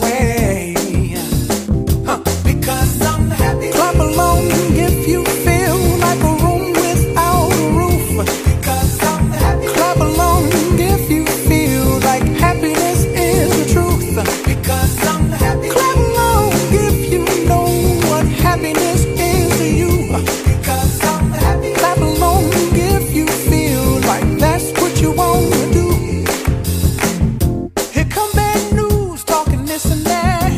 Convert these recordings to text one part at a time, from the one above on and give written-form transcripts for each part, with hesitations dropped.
way. Because I'm happy. Clap along if you feel like a room without a roof. Because I'm happy. Clap along if you feel like happiness is the truth. Because I'm happy. Clap along if you know what happiness is to you. Because I'm happy. Clap along if you feel like that's what you want to do. Here come bad news, talking this and that.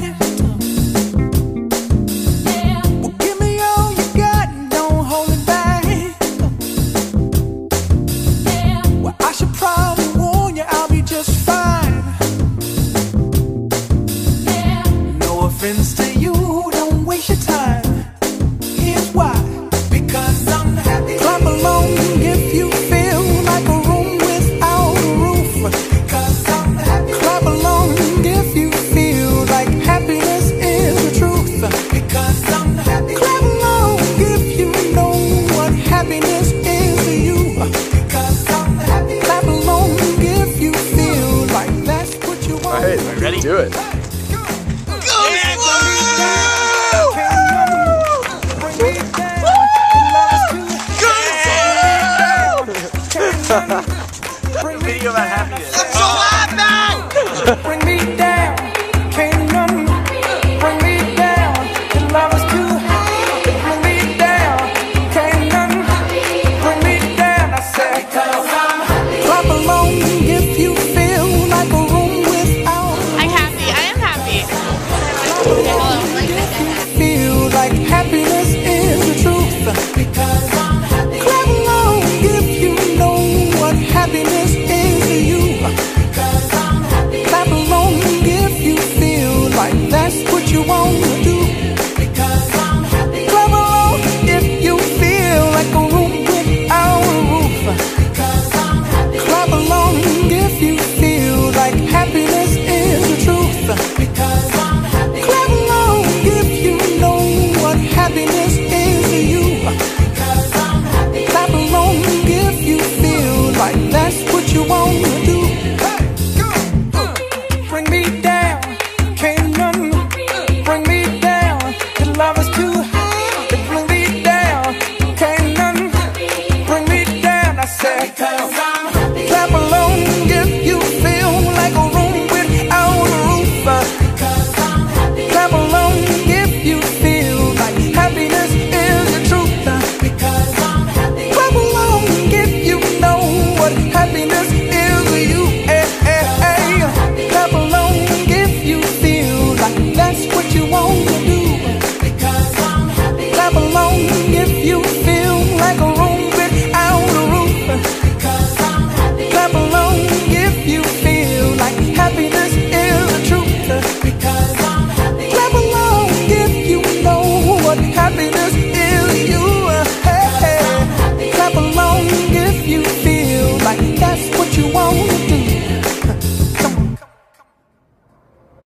Well, give me all you got and don't hold it back. Well, I should probably warn you, I'll be just fine. No offense to